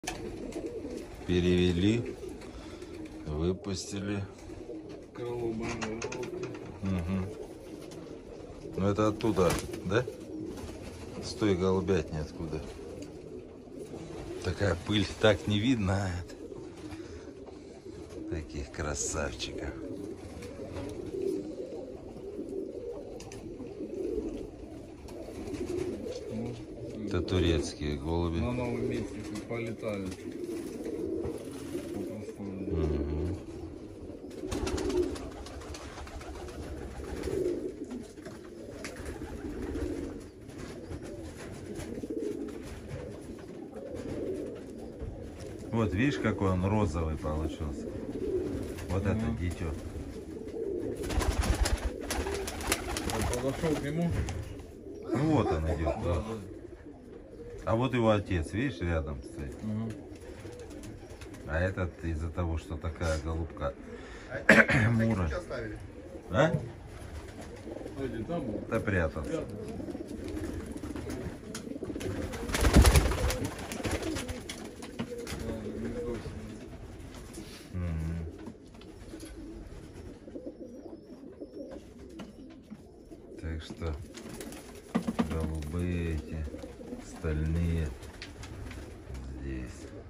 Перевели, выпустили. Угу. Ну это оттуда, да? С той голубятни откуда. Такая пыль, так не видно. Таких красавчиков. Это турецкие голуби. На новом месте полетают. Вот видишь, какой он розовый получился. Вот это дитё. Подошел к нему. Ну вот он идет. Да. А вот его отец, видишь, рядом стоит. А этот из-за того, что такая голубка Мура. А? Да прятался. Так что голубые эти, стальные здесь.